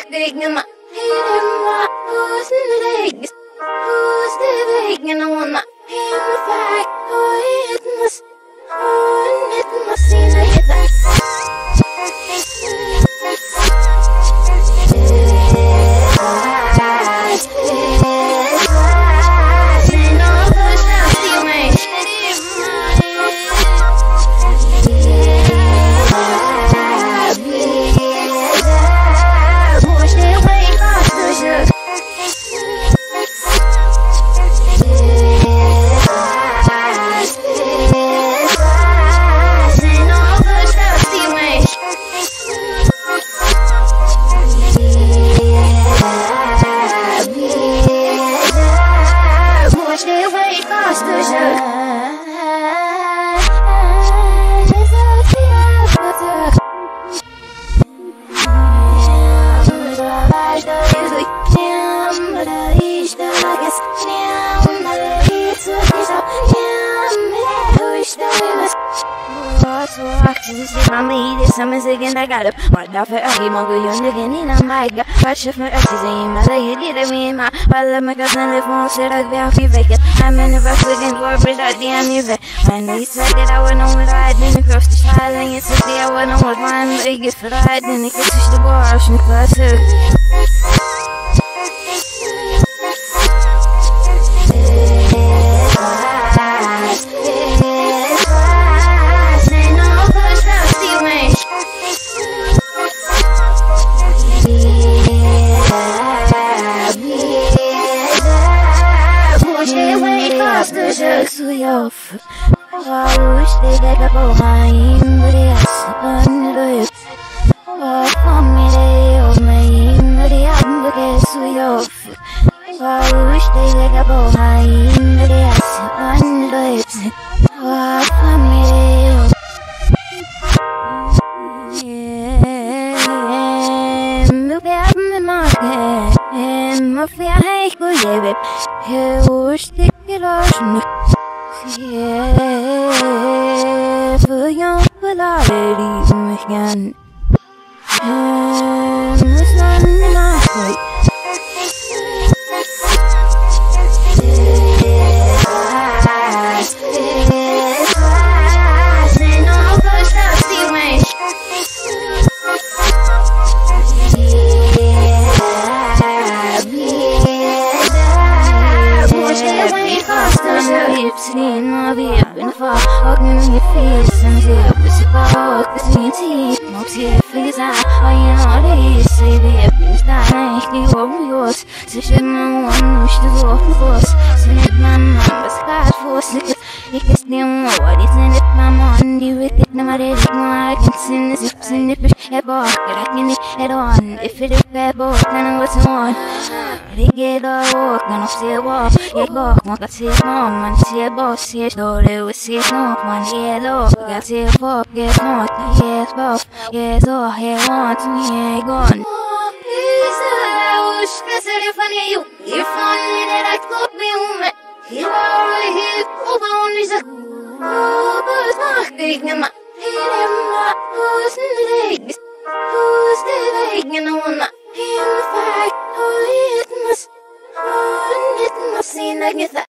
digging my head in my who's in the legs. Who's the big and I wanna in the fact. Oh, it must seem to hit that. Some second I got up. What the fuck? I'm going to get in a mic. Watch if my exes ain't my lady. Did it mean my while my cousin live on said I'd be off you vacant. I'm in the bus looking for a bridge at the end of it. When they said that I wouldn't know what I didn't cross the child and you said I wouldn't know what my biggest for I didn't get to the bar. I should class it. I wish they let the go high, but it's under it. For me, they owe me, but the guess we off. I wish they let the go high, but it's under it. For me, they owe. Look at me, market, and my fear, I go, yeah, babe. Wish they get lost. For young, but I already began. It's not in my way. In my beer, in the fall, walking in your face, and zero, it's a walk, it's me and tea, most here, figures out, oh, you know, they say, baby, it's not nice, you over yours, so shit, my one, wish to go off the course, so let my mom, but Scott force it, you can still more, what is in it, my mom, you with it, no matter, I can send this, if send it, at bar, but I can head on, if it is bad, boy, then what's on. They get all walk, and I'll see a walk. Get walk, one got see a mom, and see a boss, see a story, we see a smoke, one get low, got see a fork, get smart, yes, buff, yes, all, here, want me, ain't gone. Please, I wish that's it funny, you, if only that I could be woman. You are here, over on this, oh, but not big, and my head and my who's in the legs, who's the big, and I wanna in the fight. Oh, it must seem like it's